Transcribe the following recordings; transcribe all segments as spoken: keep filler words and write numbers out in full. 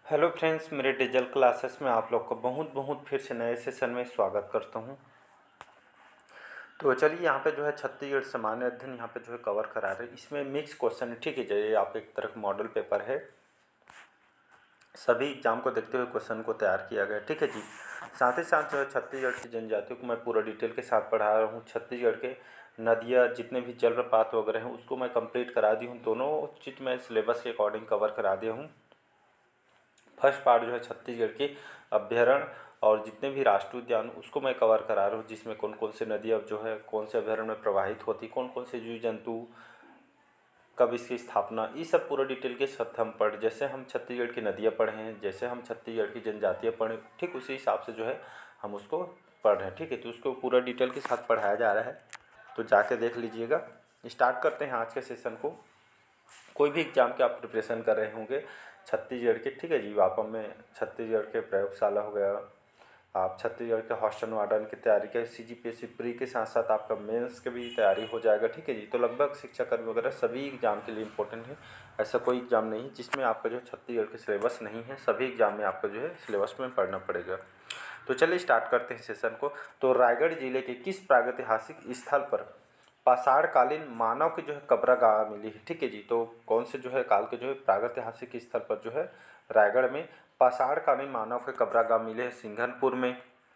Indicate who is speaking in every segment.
Speaker 1: Hello friends, मेरे digital classes में आप लोग का बहुत बहुत फिर से नए सेशन में स्वागत करता हूं। तो चलिए, यहाँ पे जो है छत्तीसगढ़ सामान्य अध्ययन यहाँ पे जो है कवर करा रहे हैं। इसमें मिक्स क्वेश्चन है, ठीक है। ये आप एक तरह मॉडल पेपर है, सभी एग्जाम को देखते हुए क्वेश्चन को तैयार किया गया, ठीक है जी। साथ ही साथ जो है छत्तीसगढ़ की जनजातियों को मैं पूरा डिटेल के साथ पढ़ा रहा हूँ। छत्तीसगढ़ के नदियाँ, जितने भी जलप्रपात वगैरह हैं, उसको मैं कंप्लीट करा दी हूँ। दोनों चीज़ मैं सिलेबस के अकॉर्डिंग कवर करा दिया हूँ। फर्स्ट पार्ट जो है छत्तीसगढ़ के अभ्यारण्य और जितने भी राष्ट्रीय उद्यान, उसको मैं कवर करा रहा हूँ, जिसमें कौन कौन से नदियाँ जो है कौन से अभ्यारण्य में प्रवाहित होती, कौन कौन से जीव जंतु, कब इसकी स्थापना, ये सब पूरा डिटेल के साथ हम पढ़, जैसे हम छत्तीसगढ़ की नदियाँ पढ़े हैं, जैसे हम छत्तीसगढ़ की जनजातियाँ पढ़े, ठीक उसी हिसाब से जो है हम उसको पढ़ रहे हैं, ठीक है। तो उसको पूरा डिटेल के साथ पढ़ाया जा रहा है, तो जाके देख लीजिएगा। स्टार्ट करते हैं आज के सेशन को। कोई भी एग्जाम के आप प्रिपरेशन कर रहे होंगे छत्तीसगढ़ के, ठीक है जी। वापम में छत्तीसगढ़ के प्रयोगशाला हो गया, आप छत्तीसगढ़ के हॉस्टल वार्डन की तैयारी के, C G P S C pre के साथ साथ आपका मेंस की भी तैयारी हो जाएगा, ठीक है जी। तो लगभग शिक्षाकर्मी वगैरह सभी एग्जाम के लिए इंपॉर्टेंट है। ऐसा कोई एग्जाम नहीं जिसमें आपका जो छत्तीसगढ़ के सिलेबस नहीं है, सभी एग्जाम में आपको जो है सिलेबस में पढ़ना पड़ेगा। तो चलिए स्टार्ट करते हैं सेशन को। तो रायगढ़ जिले के किस प्रागैतिहासिक स्थल पर पाषाण कालीन मानव की जो है कब्रगाह मिली है, ठीक है जी। तो कौन से जो है काल के जो है प्रागैतिहासिक स्थल पर जो है रायगढ़ में पाषाण कालीन मानव के कब्रगाह मिले हैं? सिंघनपुर में,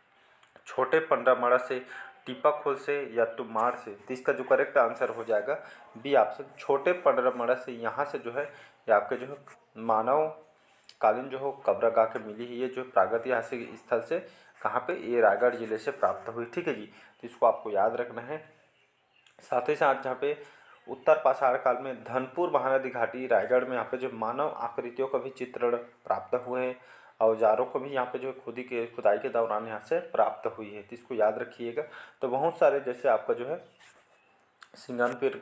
Speaker 1: छोटे पंडरमड़ा से, टीपाखोल से या तुमाड़ से? तो इसका जो करेक्ट आंसर हो जाएगा बी ऑप्शन, छोटे पंडरमड़ा से। यहाँ से जो है ये आपके जो है मानव कालीन जो हो कब्रगाह के मिली है। ये जो प्रागैतिहासिक स्थल से कहाँ पे, ये रायगढ़ जिले से प्राप्त हुई, ठीक है जी। तो इसको आपको याद रखना है। साथ ही साथ जहाँ पे उत्तर पाषाण काल में धनपुर महानदी घाटी रायगढ़ में यहाँ पे जो मानव आकृतियों का भी चित्रण प्राप्त हुए हैं। औजारों को भी यहाँ पे जो खुदी के खुदाई के दौरान यहाँ से प्राप्त हुई है, तो इसको याद रखिएगा। तो बहुत सारे जैसे आपका जो है सिंगानपुर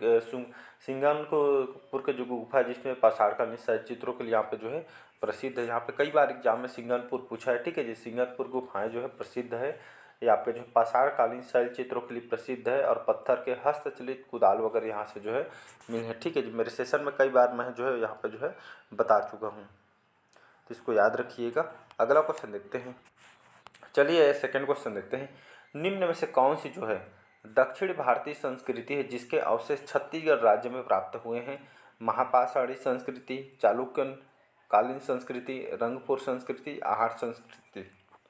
Speaker 1: सिंगानपुर के जो गुफा है, जिसमें पाषाण कालीन शैल चित्रों के लिए यहाँ पे जो है प्रसिद्ध है। यहाँ पे कई बार एग्जाम में सिंगानपुर पूछा है, ठीक है जी। सिंगानपुर गुफाएं जो है प्रसिद्ध है, ये आपके जो पाषाण कालीन शैल चित्रों के लिए प्रसिद्ध है, और पत्थर के हस्तचलित कुदाल वगैरह यहाँ से जो है मिले हैं, ठीक है जी। मेरे सेशन में कई बार मैं जो है यहाँ पे जो है बता चुका हूँ, तो इसको याद रखिएगा। अगला क्वेश्चन देखते हैं। चलिए सेकंड क्वेश्चन देखते हैं। निम्न में से कौन सी जो है दक्षिण भारतीय संस्कृति है जिसके अवशेष छत्तीसगढ़ राज्य में प्राप्त हुए हैं? महापाषाणी संस्कृति, चालुक्यन कालीन संस्कृति, रंगपुर संस्कृति, आहार संस्कृति?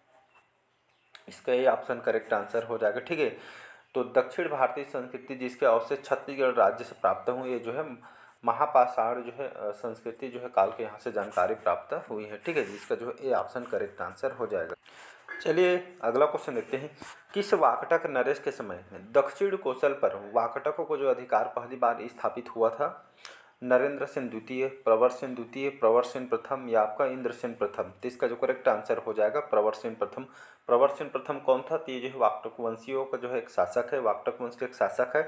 Speaker 1: इसका ये ऑप्शन करेक्ट आंसर हो जाएगा, ठीक है। तो दक्षिण भारतीय संस्कृति जिसके अवशेष छत्तीसगढ़ राज्य से प्राप्त हुए, ये जो है महापाषाण जो है संस्कृति जो है काल के यहाँ से जानकारी प्राप्त हुई है, ठीक है जी। इसका जो है ये ऑप्शन करेक्ट आंसर हो जाएगा। चलिए अगला क्वेश्चन देखते हैं। किस वाकटक नरेश के समय में दक्षिण कोसल पर वाकटकों को जो अधिकार पहली बार स्थापित हुआ था? नरेंद्र सेन द्वितीय, प्रवर सेन द्वितीय, प्रवर सेन प्रथम या आपका इंद्र सेन प्रथम? तो इसका जो करेक्ट आंसर हो जाएगा प्रवर सेन प्रथम। प्रवर सेन प्रथम कौन था? तो ये जो है वाकटक वंशियों का जो है एक शासक है, वाकटक वंश का एक शासक है।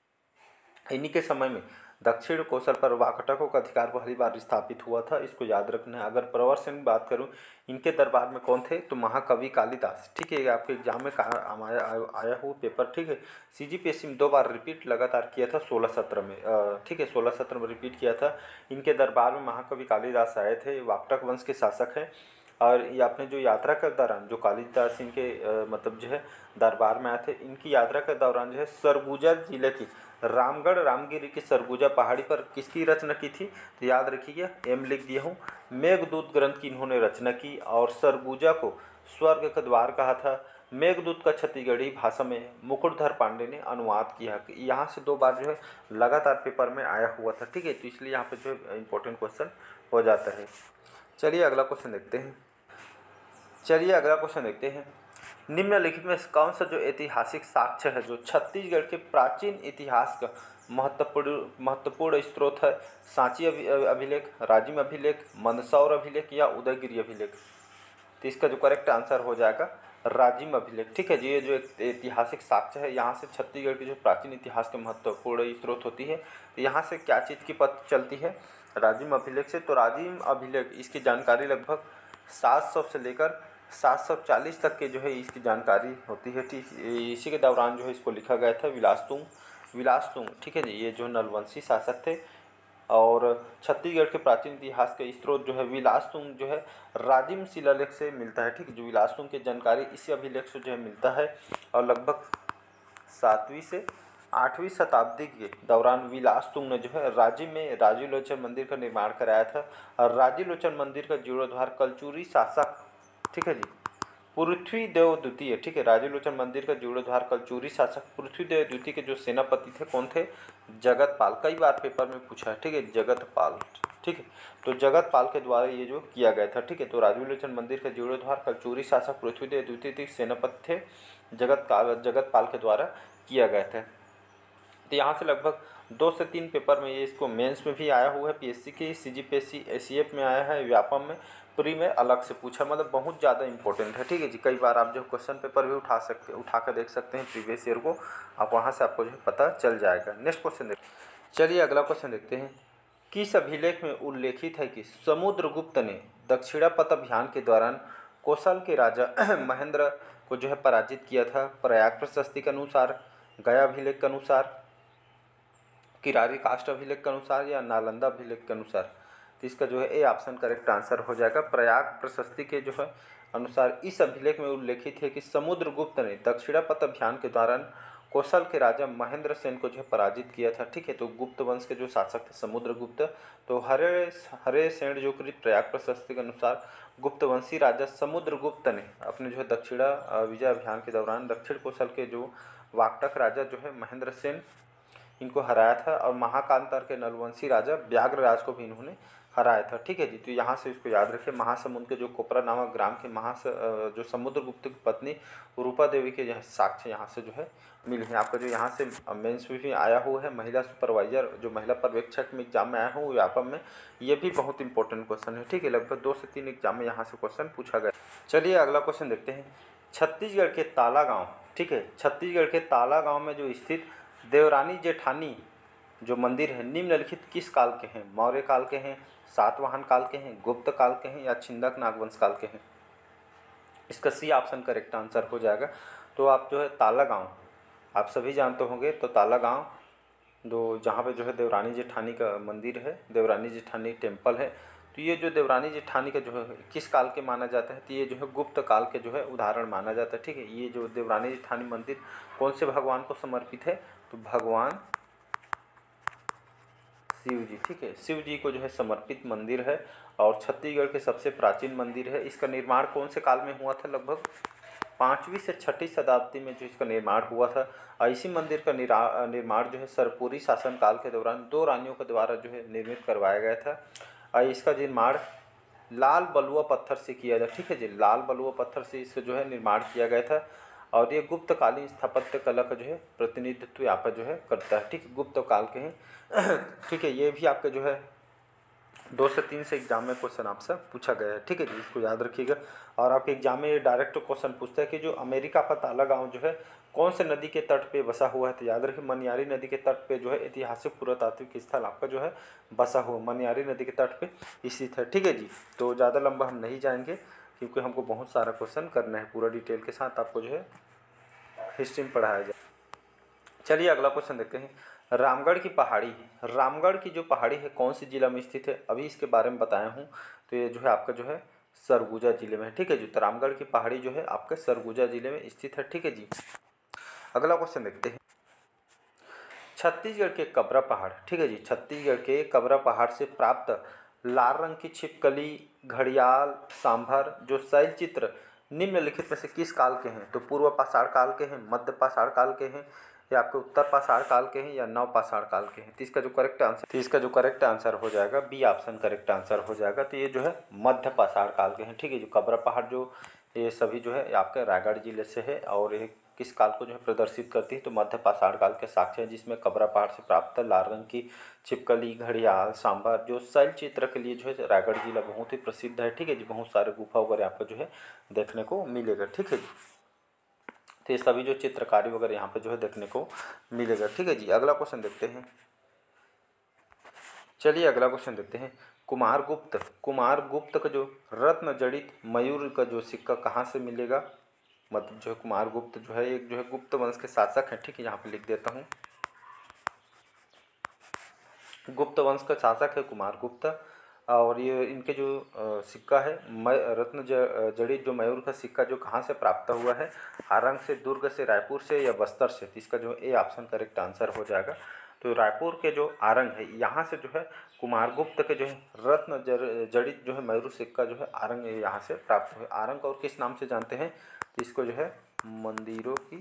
Speaker 1: इन्हीं के समय में दक्षिण कोसल पर वाकटकों का अधिकार पहली बार स्थापित हुआ था, इसको याद रखना है। अगर प्रवर सेन की बात करूं, इनके दरबार में कौन थे? तो महाकवि कालिदास, ठीक है। आपके एग्जाम में कहा आया आया हुआ पेपर, ठीक है। सी जी पी एस सी में दो बार रिपीट लगातार किया था, सोलह सत्रह में, ठीक है, सोलह सत्रह में रिपीट किया था। इनके दरबार में महाकवि कालिदास आए थे, वाकटक वंश के शासक हैं। और ये आपने जो यात्रा के दौरान जो कालिदास इनके आ, मतलब जो है दरबार में आए थे, इनकी यात्रा के दौरान जो है सरगुजा जिले की रामगढ़ रामगिरी की सरगुजा पहाड़ी पर किसकी रचना की थी? तो याद रखिए, एम लिख दिया हूँ। मेघदूत ग्रंथ की इन्होंने रचना की, और सरगुजा को स्वर्ग का द्वार कहा था। मेघदूत का छत्तीसगढ़ी भाषा में मुकुटधर पांडे ने अनुवाद किया। यहाँ से दो बार जो है लगातार पेपर में आया हुआ था, ठीक है। तो इसलिए यहाँ पे जो है इंपॉर्टेंट क्वेश्चन हो जाता है। चलिए अगला क्वेश्चन देखते हैं। चलिए अगला क्वेश्चन देखते हैं। निम्नलिखित में कौन सा जो ऐतिहासिक साक्ष्य है जो छत्तीसगढ़ के प्राचीन इतिहास का महत्वपूर्ण महत्वपूर्ण स्रोत है? सांची अभिलेख, राजिम अभिलेख, मंदसौर अभिलेख या उदयगिरी अभिलेख? तो इसका जो करेक्ट आंसर हो जाएगा राजिम अभिलेख, ठीक है जी। ये जो एक ऐतिहासिक साक्ष्य है, यहाँ से छत्तीसगढ़ की जो प्राचीन इतिहास के महत्वपूर्ण स्रोत होती है। तो यहाँ से क्या चीज़ की पता चलती है? राजिम अभिलेख से। तो राजिम अभिलेख, इसकी जानकारी लगभग सात सौ से लेकर सात सौ चालीस तक के जो है इसकी जानकारी होती है, ठीक। इसी के दौरान जो है इसको लिखा गया था विलासतुंग विलासतुंग ठीक है जी। ये जो नलवंशी शासक थे, और छत्तीसगढ़ के प्राचीन इतिहास के स्रोत जो है विलासतुंग जो है राजिम शिलालेख से मिलता है। ठीक है, जो विलासतुंग की जानकारी इसी अभिलेख से जो है मिलता है। और लगभग सातवीं से आठवीं शताब्दी के दौरान विलासतुंग ने जो है राजिम में राजीलोचन मंदिर का निर्माण कराया था। और राजीलोचन मंदिर का जीर्णोद्धार कलचुरी शासक, ठीक है जी, पृथ्वीदेव द्वितीय, ठीक है, राजीलोचन मंदिर का जीर्णोद्धार कलचुरी शासक पृथ्वीदेव द्वितीय के जो सेनापति थे कौन थे? जगतपाल। कई बार पेपर में पूछा है, ठीक है, जगतपाल। ठीक है, तो जगतपाल के द्वारा ये जो किया गया था। ठीक है, तो राजीलोचन मंदिर का जीर्णोद्धार कलचुरी शासक पृथ्वीदेव द्वितीय के सेनापति थे जगतपाल जगतपाल के द्वारा किया गया था। तो यहाँ से लगभग दो से तीन पेपर में ये इसको मेंस में भी आया हुआ है, पीएससी की, सीजीपीएससी एसीएफ में आया है, व्यापम में, प्री में अलग से पूछा, मतलब बहुत ज़्यादा इंपॉर्टेंट है। ठीक है जी, कई बार आप जो क्वेश्चन पेपर भी उठा सकते उठा कर देख सकते हैं प्रीवियस ईयर को, आप वहाँ से आपको जो है पता चल जाएगा। नेक्स्ट क्वेश्चन देखते हैं। चलिए अगला क्वेश्चन देखते हैं। किस अभिलेख में उल्लेखित है कि समुद्रगुप्त ने दक्षिणापथ अभियान के दौरान कौशल के राजा महेंद्र को जो है पराजित किया था? प्रयाग प्रशस्ति के अनुसार, गया अभिलेख के अनुसार, किरारी काष्ठ अभिलेख के अनुसार या नालंदा अभिलेख के अनुसार? तो इसका जो है ए ऑप्शन करेक्ट आंसर हो जाएगा। प्रयाग प्रशस्ति के जो है अनुसार इस अभिलेख में उल्लेखित है कि समुद्रगुप्त ने दक्षिणापथ अभियान के दौरान कौशल के राजा महेंद्र सेन को जो है पराजित किया था। ठीक है, तो गुप्त वंश के जो शासक थे समुद्रगुप्त, तो हरे हरे सेन जो कृत प्रयाग प्रशस्ति के अनुसार गुप्तवंशी राजा समुद्रगुप्त ने अपने जो है दक्षिणा विजय अभियान के दौरान दक्षिण कौशल के जो वाकटक राजा जो है महेंद्र सेन इनको हराया था। और महाकांतर के नलवंशी राजा व्याघ्रराज को भी इन्होंने हराया था। ठीक है जी, तो यहाँ से इसको याद रखें। महासमुंद के जो कोपरा नामक ग्राम के महास जो समुद्रगुप्त की पत्नी रूपा देवी के जो साक्ष्य यहाँ से जो है मिले हैं। आपका जो यहाँ से मेंस में भी आया हुआ है, महिला सुपरवाइजर जो महिला पर्यवेक्षक में एग्जाम में आया हूँ व्यापम में, ये भी बहुत इंपॉर्टेंट क्वेश्चन है। ठीक है, लगभग दो से तीन एग्जाम में यहाँ से क्वेश्चन पूछा गया। चलिए अगला क्वेश्चन देखते हैं। छत्तीसगढ़ के ताला गाँव, ठीक है, छत्तीसगढ़ के ताला गाँव में जो स्थित देवरानी जेठानी जो मंदिर है निम्नलिखित किस काल के हैं? मौर्य काल के हैं, सातवाहन काल के हैं, गुप्त काल के हैं या छिंदक नागवंश काल के हैं? इसका सी ऑप्शन करेक्ट आंसर हो जाएगा। तो आप जो है ताला गाँव आप सभी जानते होंगे, तो ताला गाँव जो जहाँ पे जो है देवरानी जेठानी का मंदिर है, देवरानी जेठानी टेम्पल है, तो ये जो देवरानी जेठानी का जो है किस काल के माना जाता है? तो ये जो है गुप्त काल के जो है उदाहरण माना जाता है। ठीक है, ये जो देवरानी जेठानी मंदिर कौन से भगवान को समर्पित है? तो भगवान शिव जी, ठीक है, शिव जी को जो है समर्पित मंदिर है और छत्तीसगढ़ के सबसे प्राचीन मंदिर है। इसका निर्माण कौन से काल में हुआ था? लगभग पाँचवीं से छठी शताब्दी में जो इसका निर्माण हुआ था। और इसी मंदिर का निर्माण जो है सरपुरी शासन काल के दौरान दो रानियों के द्वारा जो है निर्मित करवाया गया था। और इसका निर्माण लाल बलुआ पत्थर से किया गया। ठीक है जी, लाल बलुआ पत्थर से इसका जो है निर्माण किया गया था। और ये गुप्तकालीन स्थापत्य कला का जो है प्रतिनिधित्व यहाँ पर जो है करता है। ठीक है, गुप्त काल के हैं। ठीक है, ये भी आपके जो है दो से तीन से एग्जाम में क्वेश्चन आपसे पूछा गया है। ठीक है जी, इसको याद रखिएगा। और आपके एग्जाम में ये डायरेक्ट क्वेश्चन पूछता है कि जो अमेरिका का ताला गाँव जो है कौन से नदी के तट पे बसा हुआ है? तो याद रखिए मनियारी नदी के तट पे जो है ऐतिहासिक पुरातात्विक स्थल आपका जो है बसा हुआ मनियारी नदी के तट पे स्थित है। ठीक है जी, तो ज़्यादा लंबा हम नहीं जाएंगे क्योंकि हमको बहुत सारा क्वेश्चन करना है, पूरा डिटेल के साथ आपको जो है हिस्ट्री में पढ़ाया जाए। चलिए अगला क्वेश्चन देखते हैं। रामगढ़ की पहाड़ी, रामगढ़ की जो पहाड़ी है कौन सी जिला में स्थित है? अभी इसके बारे में बताया हूँ, तो ये जो है आपका जो है सरगुजा जिले में है। ठीक है जी, तो रामगढ़ की पहाड़ी जो है आपके सरगुजा जिले में स्थित है। ठीक है जी, अगला क्वेश्चन देखते हैं। छत्तीसगढ़ के कबरा पहाड़, ठीक है जी, छत्तीसगढ़ के कबरा पहाड़ से प्राप्त लाल रंग की छिपकली, घड़ियाल, सांभर जो शैल चित्र निम्नलिखित में से किस काल के हैं? तो पूर्व पाषाण काल के हैं, मध्य पाषाण काल के हैं या आपके उत्तर पाषाण काल के हैं या नव पाषाण काल के हैं? तो इसका जो करेक्ट आंसर तो इसका जो करेक्ट आंसर हो जाएगा बी ऑप्शन करेक्ट आंसर हो जाएगा। तो ये जो है मध्य पाषाण काल के हैं। ठीक है, जो कबरा पहाड़ जो ये सभी जो है आपके रायगढ़ जिले से है और ये किस काल को जो है प्रदर्शित करती है? तो मध्य पाषाण काल के साक्ष्य है, जिसमें कबरा पहाड़ से प्राप्त लाल रंग की छिपकली, घड़ियाल, सांभर जो शैल चित्र के लिए जो है रायगढ़ जिला बहुत ही प्रसिद्ध है। ठीक है जी, बहुत सारे गुफा वगैरह आपको जो है देखने को मिलेगा। ठीक है जी, तो ये सभी जो चित्रकारी वगैरह यहाँ पे जो है देखने को मिलेगा। ठीक है जी, अगला क्वेश्चन देखते हैं। चलिए अगला क्वेश्चन देखते हैं। कुमारगुप्त कुमारगुप्त का जो रत्न जड़ित मयूर का जो सिक्का कहाँ से मिलेगा? मतलब जो है कुमारगुप्त जो है एक जो है गुप्त वंश के शासक हैं। ठीक है, यहाँ पे लिख देता हूँ। गुप्त वंश का शासक है कुमार गुप्त। और ये इनके जो सिक्का है मय रत्न जड़ित जो मयूर का सिक्का जो कहाँ से प्राप्त हुआ है, आरंग से, दुर्ग से, रायपुर से या बस्तर से। तो इसका जो ए ऑप्शन करेक्ट आंसर हो जाएगा। तो रायपुर के जो आरंग है यहाँ से जो है कुमारगुप्त के जो है रत्न जड़ित जो है मयूर सिक्का जो है आरंग यहाँ से प्राप्त हुआ। आरंग और किस नाम से जानते हैं, तो इसको जो है मंदिरों की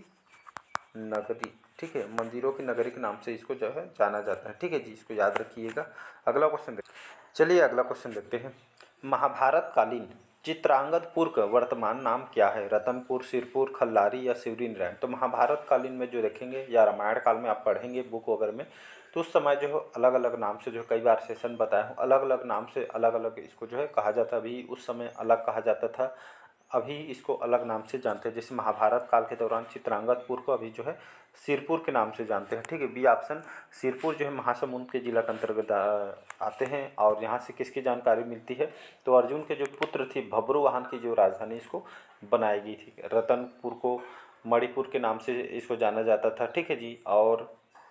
Speaker 1: नगरी, ठीक है, मंदिरों की नगरी के नाम से इसको जो है जाना जाता है। ठीक है जी, इसको याद रखिएगा। अगला क्वेश्चन देखते चलिए अगला क्वेश्चन देखते हैं। महाभारत कालीन चित्रांगदपुर का वर्तमान नाम क्या है? रतनपुर, सिरपुर, खल्लारी या शिवरी नारायण। तो महाभारत कालीन में जो देखेंगे या रामायण काल में आप पढ़ेंगे बुक वगैरह में, तो उस समय जो है अलग अलग नाम से जो है कई बार सेशन बताया हूँ, अलग अलग नाम से अलग अलग इसको जो है कहा जाता। अभी उस समय अलग कहा जाता था, अभी इसको अलग नाम से जानते हैं। जैसे महाभारत काल के दौरान चित्रांगदपुर को अभी जो है सिरपुर के नाम से जानते हैं। ठीक है, बी ऑप्शन सिरपुर जो है महासमुंद के जिला के अंतर्गत आते हैं। और यहाँ से किसकी जानकारी मिलती है, तो अर्जुन के जो पुत्र थी भब्रुवाहन की जो राजधानी इसको बनाई गई थी। रतनपुर को मणिपुर के नाम से इसको जाना जाता था। ठीक है जी, और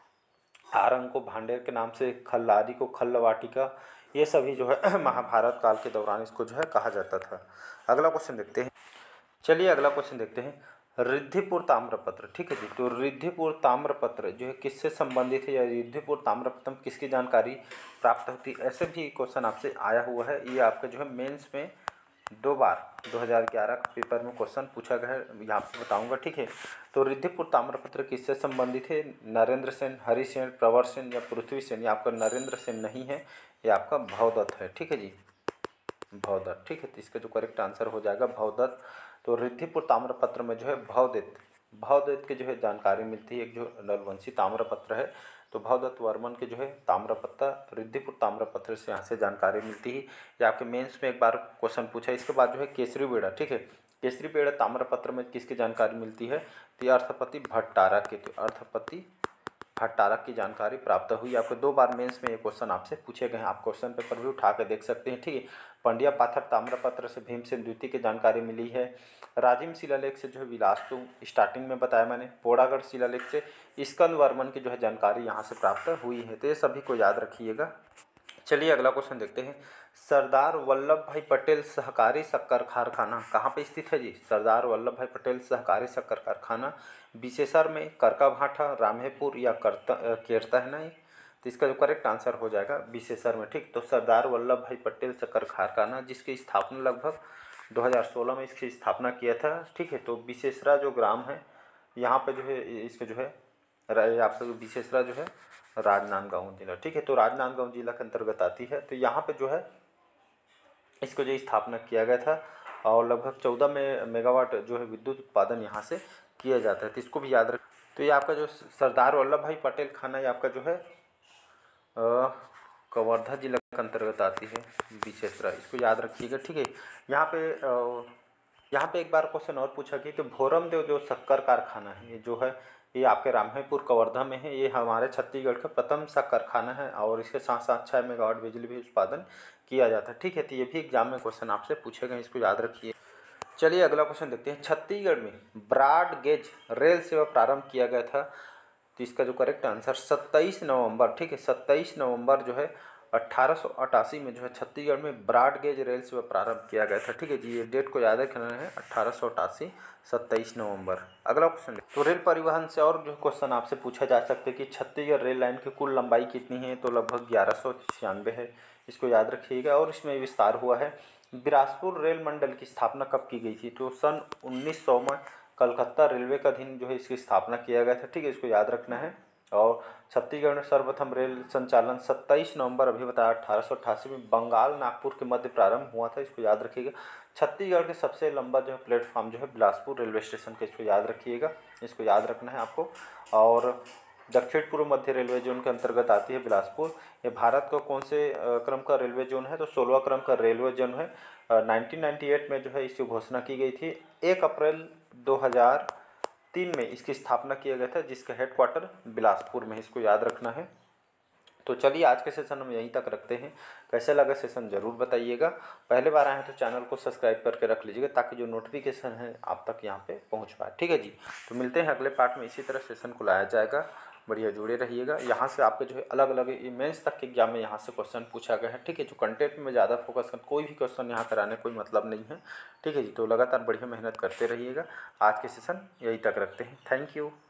Speaker 1: आरंग को भांडेर के नाम से, खल्लारी को खल्लवाटिका, ये सभी जो है महाभारत काल के दौरान इसको जो है कहा जाता था। अगला क्वेश्चन देखते हैं। चलिए अगला क्वेश्चन देखते हैं। रिद्धिपुर ताम्रपत्र, ठीक है जी, तो रिद्धिपुर ताम्रपत्र जो है किससे संबंधित है या रिद्धिपुर ताम्रपत्र किसकी जानकारी प्राप्त होती है, ऐसे भी क्वेश्चन आपसे आया हुआ है। ये आपके जो है मेंस में दो बार दो हज़ार ग्यारह के पेपर में क्वेश्चन पूछा गया है, यहाँ पे बताऊंगा। ठीक है, तो रिद्धिपुर ताम्रपत्र किससे संबंधित है? नरेंद्र सेन, हरिसेन, प्रवर सेन या पृथ्वी सेन। ये आपका नरेंद्र सेन नहीं है, ये आपका भवदत्त है। ठीक है जी, भवदत्त। ठीक है, तो इसका जो करेक्ट आंसर हो जाएगा भवदत्त। तो रिद्धिपुर ताम्रपत्र में जो है भवदत्त भवदत्त की जो है जानकारी मिलती है। एक जो नलवंशी ताम्रपत्र है, तो भवदत्त वर्मन के जो है ताम्रपत्र रिद्धिपुर ताम्रपत्र से यहाँ से जानकारी मिलती है। ये आपके मेंस में एक बार क्वेश्चन पूछा। इसके बाद जो है केसरी बेड़ा, ठीक है, केसरी बेड़ा ताम्रपत्र में किसकी जानकारी मिलती है, तो अर्थपति भट्टारा की। तो अर्थपति भट्टारक की जानकारी प्राप्त हुई। आपको दो बार मेंस में ये क्वेश्चन आपसे पूछे गए हैं, आप क्वेश्चन पेपर भी उठा के देख सकते हैं। ठीक है, पंडिया पाथर ताम्रपत्र से भीमसेन द्वितीय की जानकारी मिली है। राजिम शिलालेख से जो है विलास्तु स्टार्टिंग में बताया मैंने। पोड़ागढ़ शिलालेख से स्कंद वर्मन की जो है जानकारी यहाँ से प्राप्त हुई है। तो ये सभी को याद रखिएगा। चलिए अगला क्वेश्चन देखते हैं। सरदार वल्लभ भाई पटेल सहकारी शक्कर कारखाना कहाँ पे स्थित है जी? सरदार वल्लभ भाई पटेल सहकारी शक्कर कारखाना विशेषर में, करकाभाठा, रामेपुर या करता केरता है ना ये, तो इसका जो करेक्ट आंसर हो जाएगा विशेषर में। ठीक, तो सरदार वल्लभ भाई पटेल शक्कर कारखाना जिसकी स्थापना लगभग दो हज़ार सोलह में इसकी स्थापना किया था। ठीक है, तो विशेषरा जो ग्राम है यहाँ पे जो है इसके जो है आपका विशेषरा जो है राजनांदगांव जिला। ठीक है, तो राजनांदगांव जिला के अंतर्गत आती है। तो यहाँ पे जो है इसको जो स्थापना किया गया था और लगभग चौदह में मेगावाट जो है विद्युत उत्पादन यहाँ से किया जाता है। तो इसको भी याद रख। तो ये आपका जो सरदार वल्लभ भाई पटेल खाना ये आपका जो है कवर्धा जिला के अंतर्गत आती है विशेषरा, इसको याद रखिएगा। ठीक है, यहाँ पे यहाँ पे एक बार क्वेश्चन और पूछा कि तो भोरम देव जो शक्कर कारखाना है ये जो है ये आपके रामेपुर कवर्धा में है। ये हमारे छत्तीसगढ़ का प्रथम सा कारखाना है और इसके साथ साथ छः मेगावाट बिजली भी उत्पादन किया जाता है। ठीक है, तो ये भी एग्जाम में क्वेश्चन आपसे पूछे गए, इसको याद रखिए। चलिए अगला क्वेश्चन देखते हैं। छत्तीसगढ़ में ब्रॉड गेज रेल सेवा प्रारंभ किया गया था, तो इसका जो करेक्ट आंसर सत्ताईस नवंबर, ठीक है, सत्ताईस नवंबर जो है अट्ठारह सौ अट्ठासी में जो है छत्तीसगढ़ में ब्रॉड गेज रेल सेवा प्रारंभ किया गया था। ठीक है जी, ये डेट को याद रखना है, अट्ठारह सौ अट्ठासी सत्ताईस नवंबर। अगला क्वेश्चन, तो रेल परिवहन से और जो क्वेश्चन आपसे पूछा जा सकता है कि छत्तीसगढ़ रेल लाइन की कुल लंबाई कितनी है, तो लगभग ग्यारह सौ छियानवे है, इसको याद रखिएगा। और इसमें विस्तार हुआ है। बिलासपुर रेल मंडल की स्थापना कब की गई थी, तो सन उन्नीस सौ में कलकत्ता रेलवे का अधीन जो है इसकी स्थापना किया गया था। ठीक है, इसको याद रखना है। और छत्तीसगढ़ में सर्वप्रथम रेल संचालन सत्ताईस नवंबर अभी बताया अट्ठारह सौ अट्ठासी में बंगाल नागपुर के मध्य प्रारंभ हुआ था, इसको याद रखिएगा। छत्तीसगढ़ के सबसे लंबा जो है प्लेटफॉर्म जो है बिलासपुर रेलवे स्टेशन का, इसको याद रखिएगा, इसको याद रखना है आपको। और दक्षिण पूर्व मध्य रेलवे जोन के अंतर्गत आती है बिलासपुर। ये भारत का कौन से क्रम का रेलवे जोन है, तो सोलहवां क्रम का रेलवे जोन है। नाइनटीन नाइन्टी एट में जो है इसकी घोषणा की गई थी। एक अप्रैल दो हज़ार तीन में इसकी स्थापना किया गया था, जिसका हेडक्वार्टर बिलासपुर में, इसको याद रखना है। तो चलिए आज के सेशन हम यहीं तक रखते हैं। कैसे लगा सेशन ज़रूर बताइएगा। पहले बार आए हैं तो चैनल को सब्सक्राइब करके रख लीजिएगा ताकि जो नोटिफिकेशन है आप तक यहाँ पे पहुँच पाए। ठीक है जी, तो मिलते हैं अगले पार्ट में, इसी तरह सेशन को लाया जाएगा। बढ़िया जुड़े रहिएगा। यहाँ से आपके जो है अलग अलग मेंस तक के एग्जाम में यहाँ से क्वेश्चन पूछा गया है, ठीक है। जो कंटेंट में ज़्यादा फोकस कर, कोई भी क्वेश्चन यहाँ कराने कोई मतलब नहीं है, ठीक है जी। तो लगातार बढ़िया मेहनत करते रहिएगा। आज के सेशन यही तक रखते हैं। Thank you.